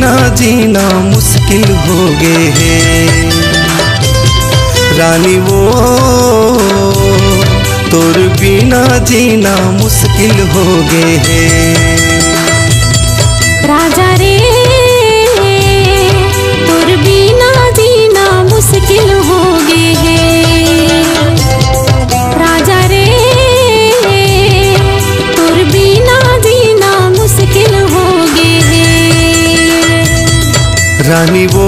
बिना जीना मुश्किल हो गए है रानी वो तोर बिना जीना मुश्किल हो गए है। राजा रे तोर बिना जीना मुश्किल हो गए है। राजा रे तोर बिना जीना मुश्किल हो गए है। रानी वो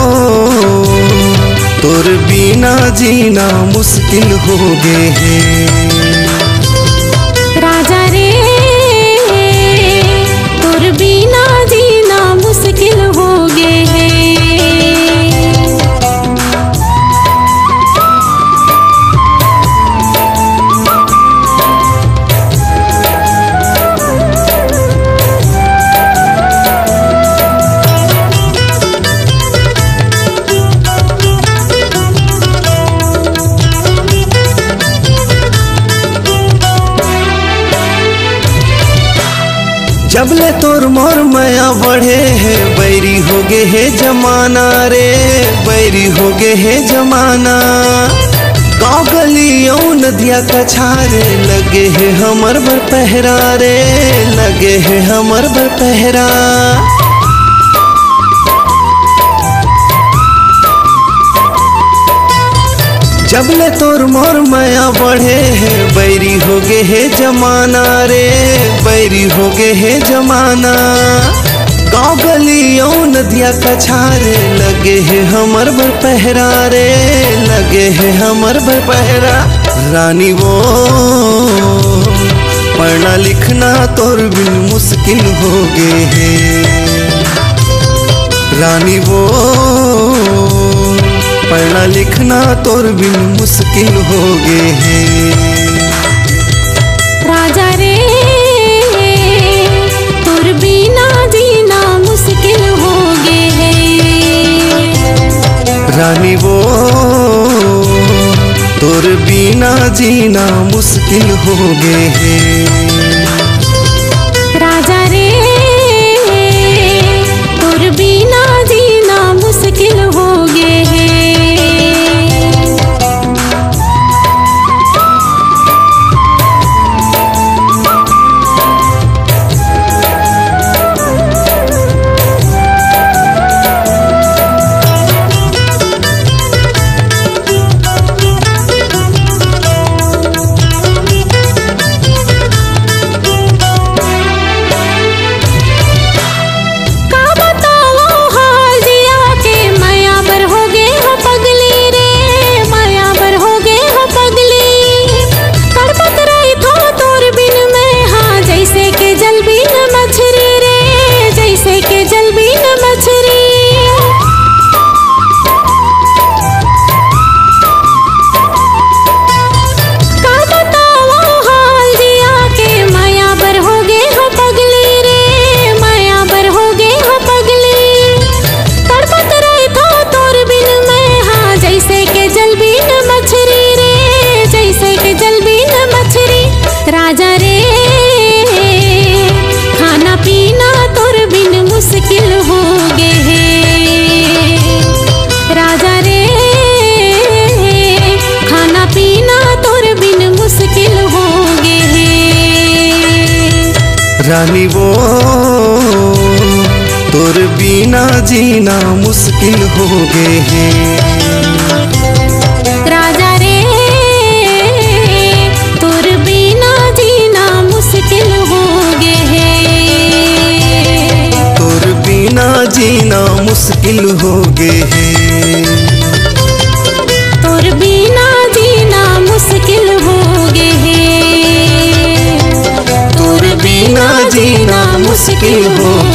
तोर बिना जीना मुश्किल हो गए है। राजा रे तोर बिना जीना मुश्किल हो गए है। जबले तोर मोर माया बढ़े है बैरी हो गए है जमाना रे बैरी हो गए है जमाना। गाँव गलियों नदिया कछारे लगे है हमर बर पहरा रे लगे है हमर बर पहरा। जबले तोर मोर माया बढ़े है बैरी हो गए है जमाना रे बैरी हो गए है जमाना। गाँव गलियों नदिया कछारे लगे है हमर बर पहरा रे लगे है हमर बर पहरा। रानी वो पढ़ना लिखना तोर बिन मुश्किल हो गए है। रानी वो पढ़ना लिखना तोर बिन मुश्किल हो गए है। राजा रे तोर बिना जीना मुश्किल हो गए है। रानी वो तोर बिना जीना मुश्किल हो गए है। राजा रे तोर बिना जीना मुश्किल हो गए है। राजा रे खाना पीना तोर बिन मुश्किल हो गए है। राजा रे खाना पीना तोर बिन मुश्किल हो गए है। रानी वो तोर बिना जीना मुश्किल हो गए है। राजा रे तोर बिना जीना मुश्किल हो गए है। तोर बिना जीना मुश्किल हो गए है। तोर बिना जीना मुश्किल हो गए है। तोर बिना जीना मुश्किल हो